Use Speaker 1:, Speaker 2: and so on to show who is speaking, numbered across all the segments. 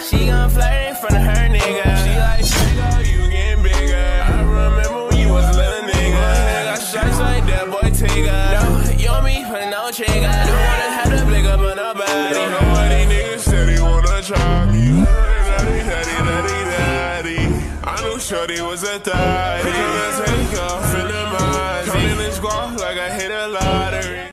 Speaker 1: She gon' flirt in front of her nigga. She like, Draco, you getting bigger. I remember when you was a little nigga. Got shots like that boy Tigger. No, you and me put no trigger. Don't wanna have to blick up on nobody. Don't know what these niggas said he wanna try me. I knew shorty was a thotty. Gonna take off in the Mozzie. Come in this squad like I hit a lottery.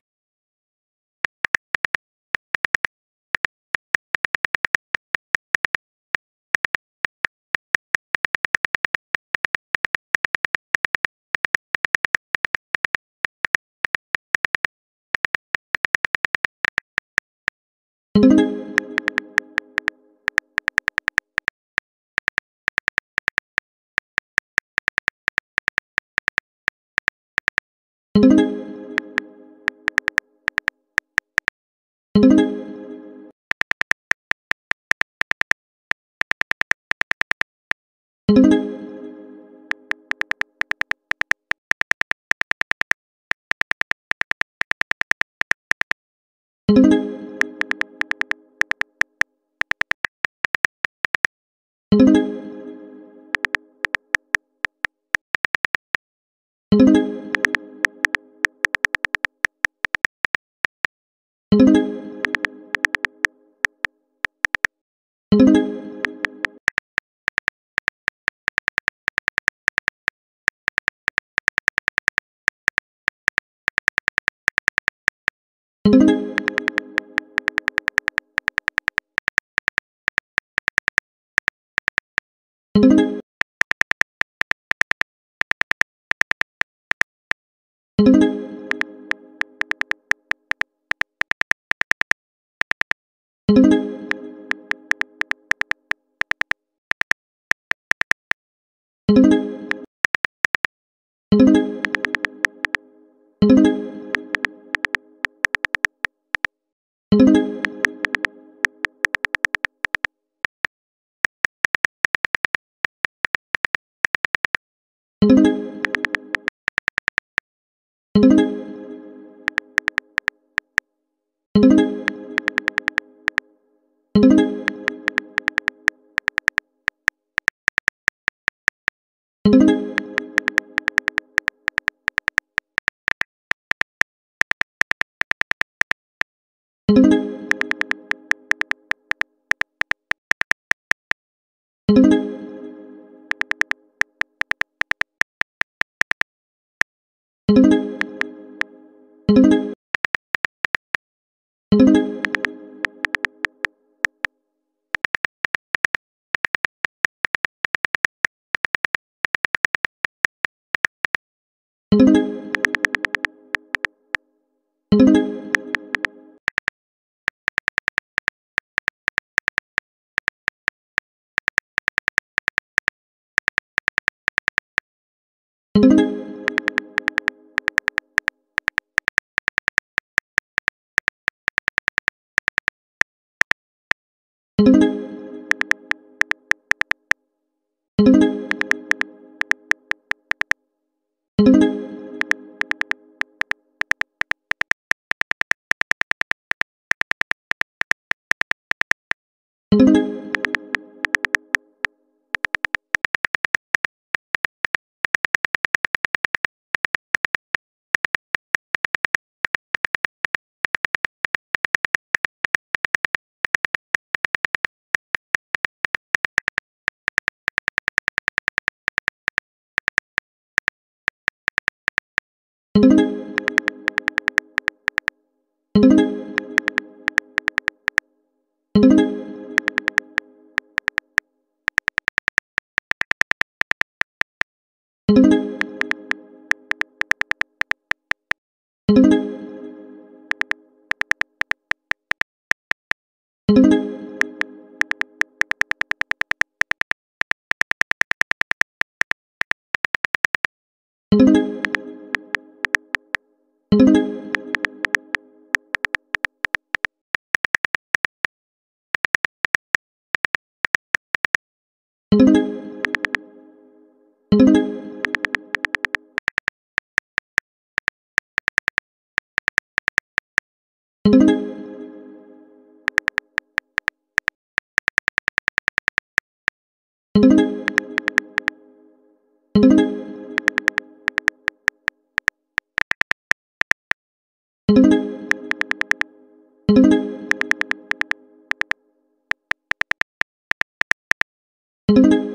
Speaker 2: you.